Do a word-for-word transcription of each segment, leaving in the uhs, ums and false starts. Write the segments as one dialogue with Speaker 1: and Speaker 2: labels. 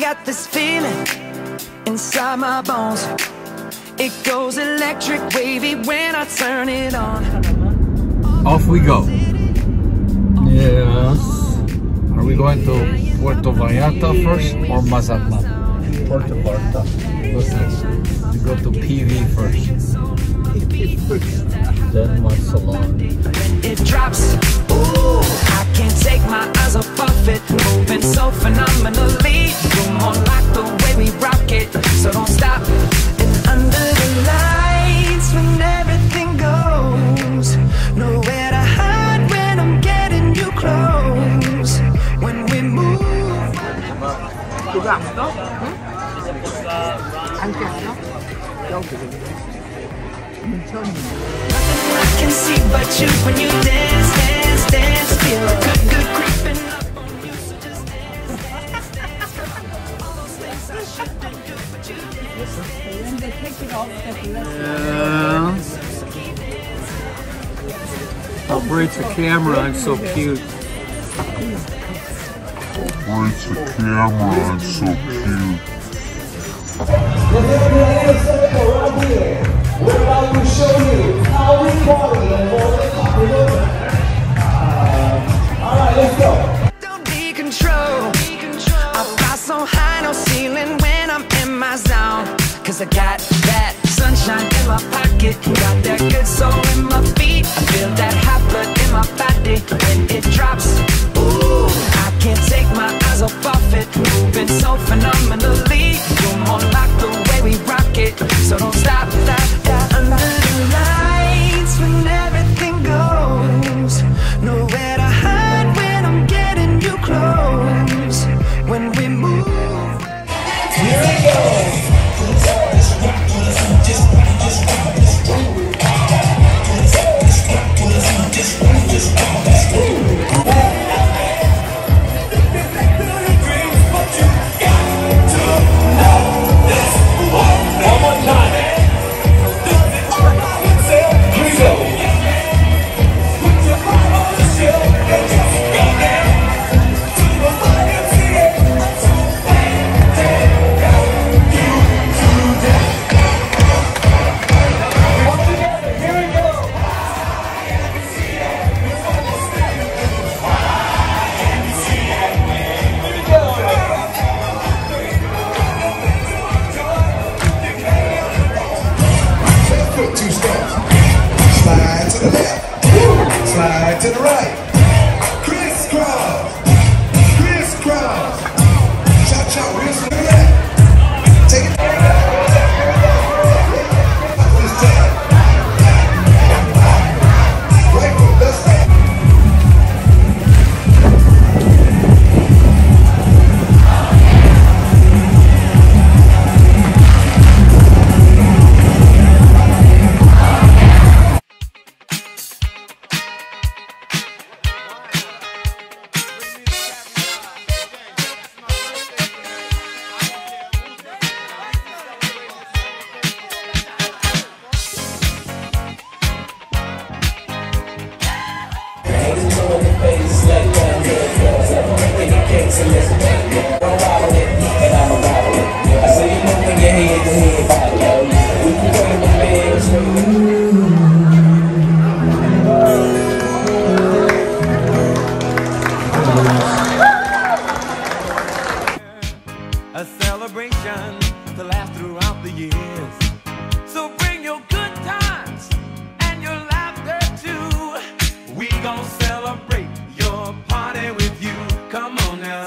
Speaker 1: got this feeling inside my bones. It goes electric wavy when I turn it on.
Speaker 2: Off we go. Yes. Are we going to Puerto Vallarta first or Mazatlan?
Speaker 3: Puerto Vallarta.
Speaker 2: Listen, we go to P V first. Then Mazatlan.
Speaker 1: It drops. Ooh, I can't take my eyes off of it. Moving so phenomenally. You're more like the way we rock it. So don't stop. And under the lights, when everything goes, nowhere to hide when I'm getting you close. When we move. Nothing I can see but you when you dance, dance, dance. Feel a good, good creeping up on you, so just dance, dance, dance. All those things I shouldn't do, but you dance.
Speaker 4: When they take it off,
Speaker 2: Yeah. Operates a camera, I'm so cute.
Speaker 5: Operates a camera, I'm so cute.
Speaker 6: We're about to show you how we party and more than popular. Uh, Alright, let's go.
Speaker 1: Don't be control. I fly so high, no ceiling when I'm in my zone. Cause I got that sunshine in my pocket. Got that good soul in my feet. I feel that hot blood in my body when it drops. Ooh, I can't take my eyes off of it. Moving so phenomenally. You're more like the way we rock it. So don't stop, stop, stop. Under the lights when everything goes. Nowhere to hide when I'm getting you close. When we move.
Speaker 6: Here it goes. Slide to the left, slide to the right, crisscross, crisscross, chop chop, real slow, take it, this time, right foot, left side.
Speaker 7: A celebration to last throughout the years. So bring your good times and your laughter too. We gon' celebrate your party with you. Come on now.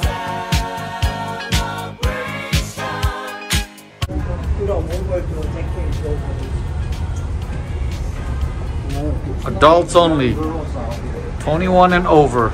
Speaker 7: Celebration.
Speaker 2: Adults only. twenty-one and over.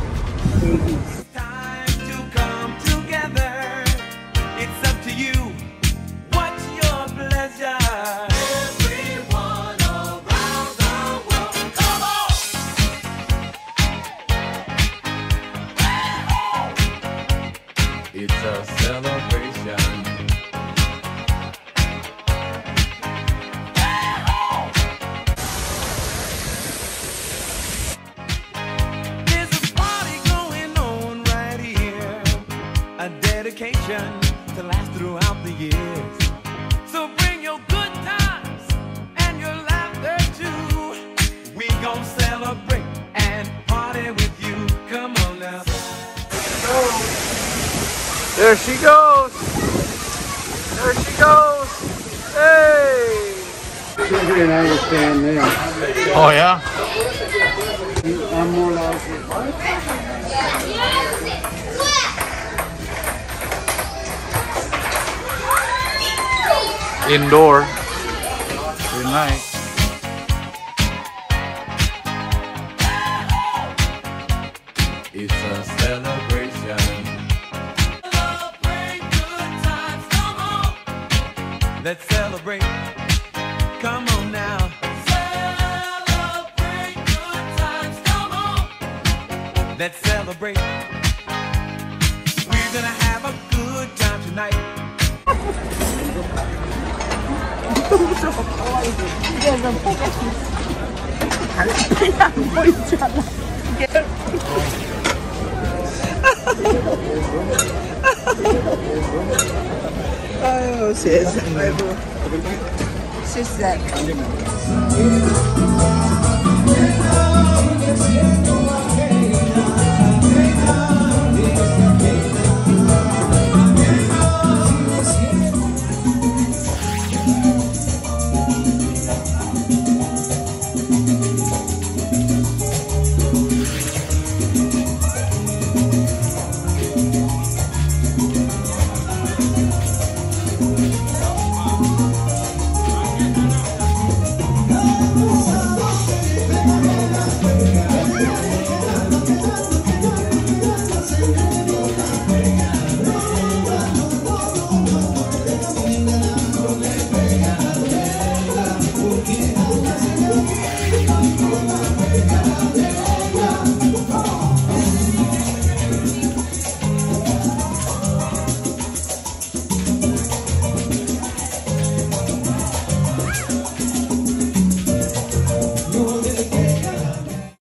Speaker 7: It's a celebration. There's a party going on right here. A dedication
Speaker 2: There she goes. There she goes. Hey.
Speaker 3: Sugar and I were staying there.
Speaker 2: Oh yeah.
Speaker 3: I'm more like
Speaker 2: Indoor. Good night.
Speaker 7: It's a celebration. Celebrate good times, come on. Let's celebrate. Come on now. Celebrate good times, come on. Let's celebrate. We're gonna have a good time tonight.
Speaker 4: 아유 세상에. 세상에.